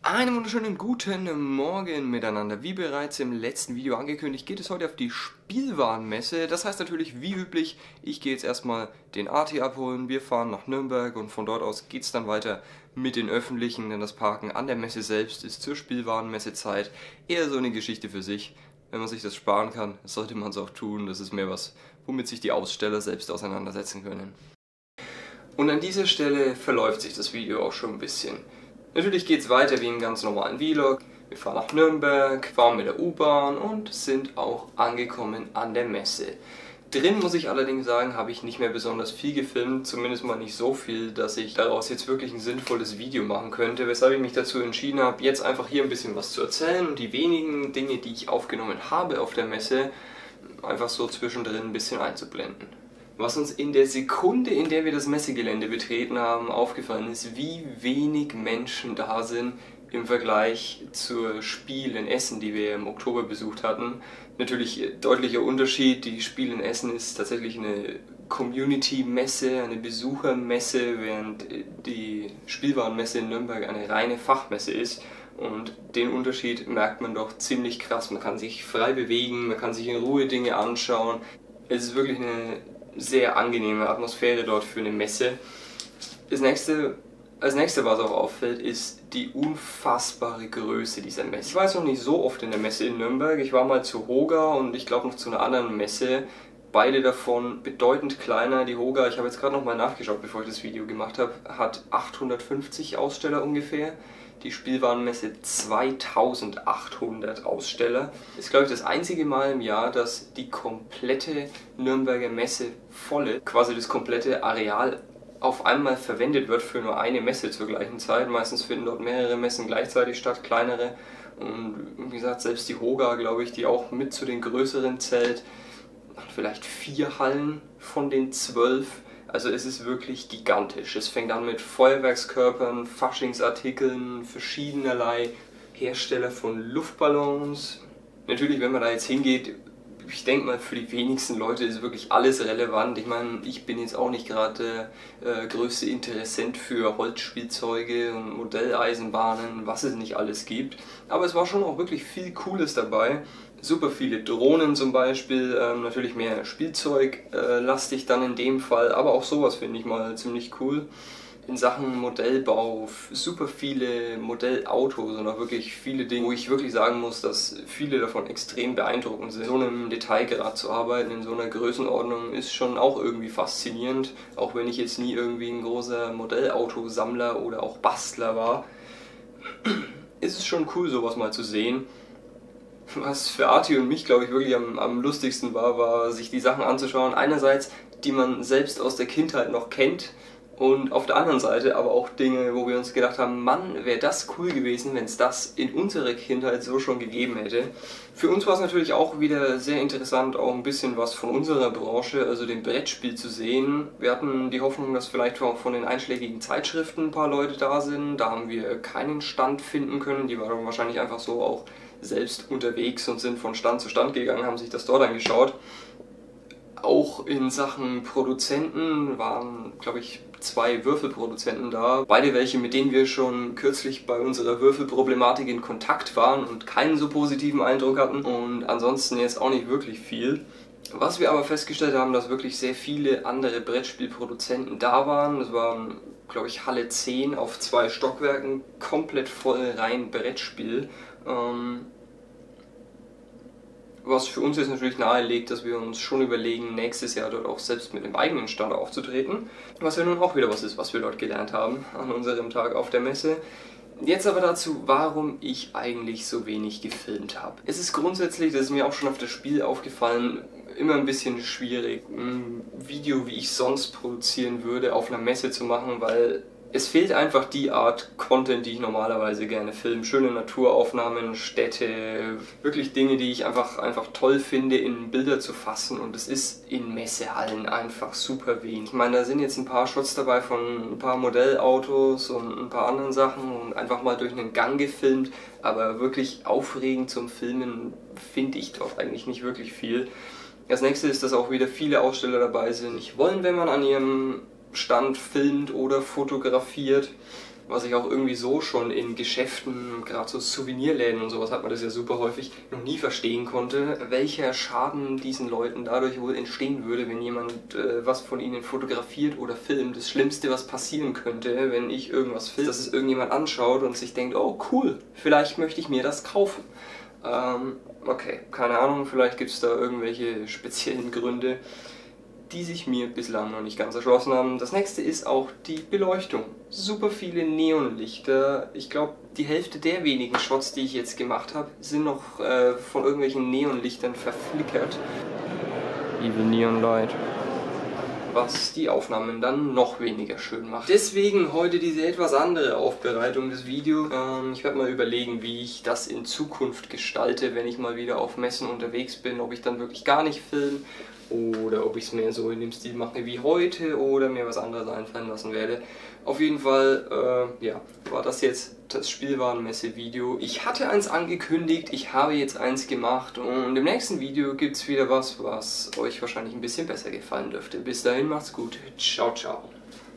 Einen wunderschönen guten Morgen miteinander. Wie bereits im letzten Video angekündigt, geht es heute auf die Spielwarenmesse. Das heißt natürlich, wie üblich, ich gehe jetzt erstmal den Arti abholen, wir fahren nach Nürnberg und von dort aus geht es dann weiter mit den Öffentlichen, denn das Parken an der Messe selbst ist zur Spielwarenmessezeit eher so eine Geschichte für sich. Wenn man sich das sparen kann, sollte man es auch tun. Das ist mehr was, womit sich die Aussteller selbst auseinandersetzen können. Und an dieser Stelle verläuft sich das Video auch schon ein bisschen. Natürlich geht es weiter wie im ganz normalen Vlog. Wir fahren nach Nürnberg, fahren mit der U-Bahn und sind auch angekommen an der Messe. Drin, muss ich allerdings sagen, habe ich nicht mehr besonders viel gefilmt, zumindest mal nicht so viel, dass ich daraus jetzt wirklich ein sinnvolles Video machen könnte, weshalb ich mich dazu entschieden habe, jetzt einfach hier ein bisschen was zu erzählen und die wenigen Dinge, die ich aufgenommen habe auf der Messe, einfach so zwischendrin ein bisschen einzublenden. Was uns in der Sekunde, in der wir das Messegelände betreten haben, aufgefallen ist, wie wenig Menschen da sind im Vergleich zur Spiel in Essen, die wir im Oktober besucht hatten. Natürlich deutlicher Unterschied, die Spiel in Essen ist tatsächlich eine Community-Messe, eine Besuchermesse, während die Spielwarenmesse in Nürnberg eine reine Fachmesse ist. Und den Unterschied merkt man doch ziemlich krass. Man kann sich frei bewegen, man kann sich in Ruhe Dinge anschauen. Es ist wirklich eine sehr angenehme Atmosphäre dort für eine Messe. Als nächstes, was auch auffällt, ist die unfassbare Größe dieser Messe. Ich war jetzt noch nicht so oft in der Messe in Nürnberg. Ich war mal zu Hoga und ich glaube noch zu einer anderen Messe. Beide davon bedeutend kleiner. Die Hoga, ich habe jetzt gerade noch mal nachgeschaut, bevor ich das Video gemacht habe, hat 850 Aussteller ungefähr. Die Spielwarenmesse 2800 Aussteller. Ist, glaube ich, das einzige Mal im Jahr, dass die komplette Nürnberger Messe volle, quasi das komplette Areal auf einmal verwendet wird für nur eine Messe zur gleichen Zeit. Meistens finden dort mehrere Messen gleichzeitig statt, kleinere. Und wie gesagt, selbst die Hoga, glaube ich, die auch mit zu den größeren zählt, hat vielleicht 4 Hallen von den 12. Also es ist wirklich gigantisch. Es fängt an mit Feuerwerkskörpern, Faschingsartikeln, verschiedenerlei Hersteller von Luftballons. Natürlich, wenn man da jetzt hingeht, ich denke mal, für die wenigsten Leute ist wirklich alles relevant. Ich meine, ich bin jetzt auch nicht gerade der größte Interessent für Holzspielzeuge und Modelleisenbahnen, was es nicht alles gibt. Aber es war schon auch wirklich viel Cooles dabei. Super viele Drohnen zum Beispiel, natürlich mehr Spielzeuglastig dann in dem Fall, aber auch sowas finde ich mal ziemlich cool. In Sachen Modellbau, super viele Modellautos und auch wirklich viele Dinge, wo ich wirklich sagen muss, dass viele davon extrem beeindruckend sind. In so einem Detailgrad zu arbeiten, in so einer Größenordnung ist schon auch irgendwie faszinierend, auch wenn ich jetzt nie irgendwie ein großer Modellautosammler oder auch Bastler war. Ist es schon cool, sowas mal zu sehen. Was für Arti und mich, glaube ich, wirklich am lustigsten war, sich die Sachen anzuschauen. Einerseits, die man selbst aus der Kindheit noch kennt und auf der anderen Seite aber auch Dinge, wo wir uns gedacht haben, Mann, wäre das cool gewesen, wenn es das in unserer Kindheit so schon gegeben hätte. Für uns war es natürlich auch wieder sehr interessant, auch ein bisschen was von unserer Branche, also dem Brettspiel zu sehen. Wir hatten die Hoffnung, dass vielleicht auch von den einschlägigen Zeitschriften ein paar Leute da sind. Da haben wir keinen Stand finden können, die waren wahrscheinlich einfach so auch selbst unterwegs und sind von Stand zu Stand gegangen, haben sich das dort angeschaut. Auch in Sachen Produzenten waren, glaube ich, 2 Würfelproduzenten da. Beide welche, mit denen wir schon kürzlich bei unserer Würfelproblematik in Kontakt waren und keinen so positiven Eindruck hatten. Und ansonsten jetzt auch nicht wirklich viel. Was wir aber festgestellt haben, dass wirklich sehr viele andere Brettspielproduzenten da waren. Das waren, glaube ich, Halle 10 auf 2 Stockwerken, komplett voll rein Brettspiel. Was für uns jetzt natürlich nahelegt, dass wir uns schon überlegen, nächstes Jahr dort auch selbst mit einem eigenen Stand aufzutreten. Was ja nun auch wieder was ist, was wir dort gelernt haben an unserem Tag auf der Messe. Jetzt aber dazu, warum ich eigentlich so wenig gefilmt habe. Es ist grundsätzlich, das ist mir auch schon auf das Spiel aufgefallen, immer ein bisschen schwierig, ein Video, wie ich sonst produzieren würde, auf einer Messe zu machen, weil es fehlt einfach die Art Content, die ich normalerweise gerne filme. Schöne Naturaufnahmen, Städte, wirklich Dinge, die ich einfach toll finde, in Bilder zu fassen. Und es ist in Messehallen einfach super wenig. Ich meine, da sind jetzt ein paar Shots dabei von ein paar Modellautos und ein paar anderen Sachen und einfach mal durch einen Gang gefilmt. Aber wirklich aufregend zum Filmen finde ich dort eigentlich nicht wirklich viel. Das nächste ist, dass auch wieder viele Aussteller dabei sind. Nicht wollen, wenn man an ihrem Stand filmt oder fotografiert. was ich auch irgendwie so schon in Geschäften, gerade so Souvenirläden und sowas hat man das ja super häufig, noch nie verstehen konnte, welcher Schaden diesen Leuten dadurch wohl entstehen würde, wenn jemand was von ihnen fotografiert oder filmt. Das Schlimmste, was passieren könnte, wenn ich irgendwas filme, dass es irgendjemand anschaut und sich denkt, oh cool, vielleicht möchte ich mir das kaufen. Okay, keine Ahnung, vielleicht gibt es da irgendwelche speziellen Gründe, die sich mir bislang noch nicht ganz erschlossen haben. Das nächste ist auch die Beleuchtung. Super viele Neonlichter. Ich glaube, die Hälfte der wenigen Shots, die ich jetzt gemacht habe, sind noch von irgendwelchen Neonlichtern verflickert. Evil Neon Light. Was die Aufnahmen dann noch weniger schön macht. Deswegen heute diese etwas andere Aufbereitung des Videos. Ich werde mal überlegen, wie ich das in Zukunft gestalte, wenn ich mal wieder auf Messen unterwegs bin, ob ich dann wirklich gar nicht filme oder ob ich es mehr so in dem Stil mache wie heute oder mir was anderes einfallen lassen werde. Auf jeden Fall, ja, war das jetzt das Spielwarenmesse-Video. Ich hatte eins angekündigt, ich habe jetzt eins gemacht und im nächsten Video gibt es wieder was euch wahrscheinlich ein bisschen besser gefallen dürfte. Bis dahin, macht's gut. Ciao, ciao.